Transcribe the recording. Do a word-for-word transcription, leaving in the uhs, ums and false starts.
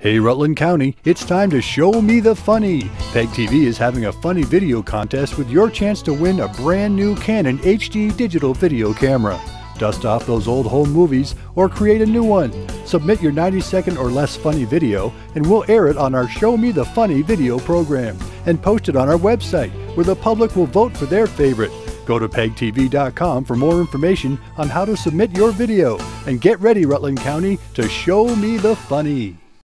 Hey Rutland County, it's time to show me the funny. PegTV is having a funny video contest with your chance to win a brand new Canon H D digital video camera. Dust off those old home movies or create a new one. Submit your ninety second or less funny video and we'll air it on our Show Me the Funny video program and post it on our website where the public will vote for their favorite. Go to peg T V dot com for more information on how to submit your video. And get ready, Rutland County, to show me the funny.